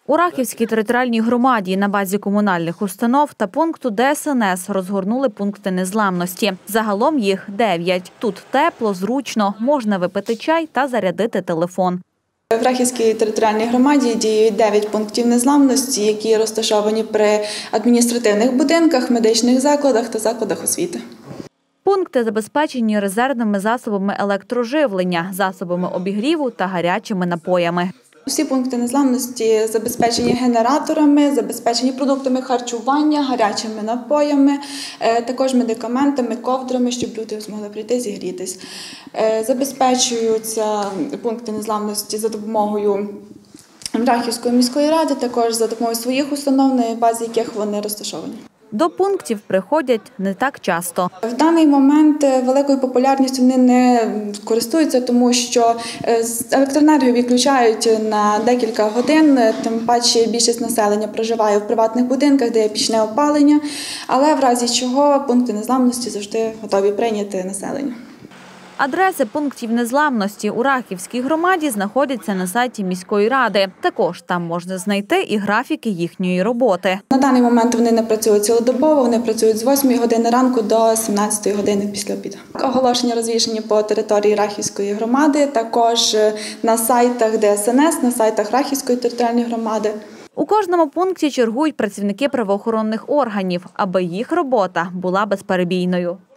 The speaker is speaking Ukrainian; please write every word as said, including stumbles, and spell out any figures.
У Рахівській територіальній громаді на базі комунальних установ та пункту Де Ес Ен Ес розгорнули пункти незламності. Загалом їх дев'ять. Тут тепло, зручно, можна випити чай та зарядити телефон. В Рахівській територіальній громаді діють дев'ять пунктів незламності, які розташовані при адміністративних будинках, медичних закладах та закладах освіти. Пункти забезпечені резервними засобами електроживлення, засобами обігріву та гарячими напоями. Всі пункти незламності забезпечені генераторами, забезпечені продуктами харчування, гарячими напоями, також медикаментами, ковдрами, щоб люди змогли прийти зігрітись. Забезпечуються пункти незламності за допомогою Рахівської міської ради, також за допомогою своїх установ, на базі яких вони розташовані. До пунктів приходять не так часто. В даний момент великою популярністю вони не користуються, тому що електроенергію відключають на декілька годин, тим паче більшість населення проживає в приватних будинках, де є пічне опалення, але в разі чого пункти незламності завжди готові прийняти населення. Адреси пунктів незламності у Рахівській громаді знаходяться на сайті міської ради. Також там можна знайти і графіки їхньої роботи. На даний момент вони не працюють цілодобово, вони працюють з восьмої години ранку до сімнадцятої години після обіду. Оголошення розвішені по території Рахівської громади, також на сайтах Де Ес Ен Ес, на сайтах Рахівської територіальної громади. У кожному пункті чергують працівники правоохоронних органів, аби їх робота була безперебійною.